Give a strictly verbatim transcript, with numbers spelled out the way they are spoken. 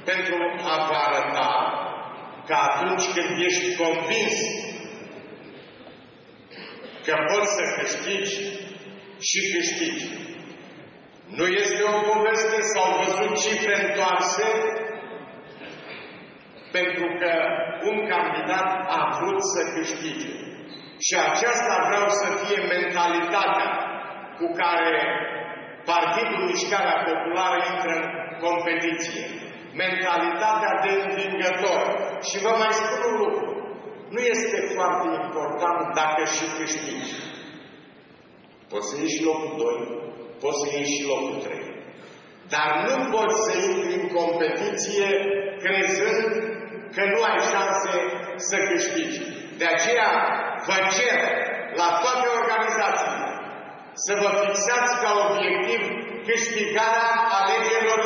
pentru a vă arăta că atunci când ești convins că poți să câștigi și câștigi. Nu este o poveste, s-au văzut cifre întoarse, pentru că un candidat a vrut să câștige. Și aceasta vreau să fie mentalitatea cu care Partidul Mișcarea Populară intră în competiție. Mentalitatea de învingător. Și vă mai spun un lucru. Nu este foarte important dacă și câștigi. Poți să iei și locul doi, poți să iei și locul trei. Dar nu poți să intri în competiție crezând că nu ai șanse să câștigi. De aceea vă cer la toate organizațiile să vă fixați ca obiectiv câștigarea alegerilor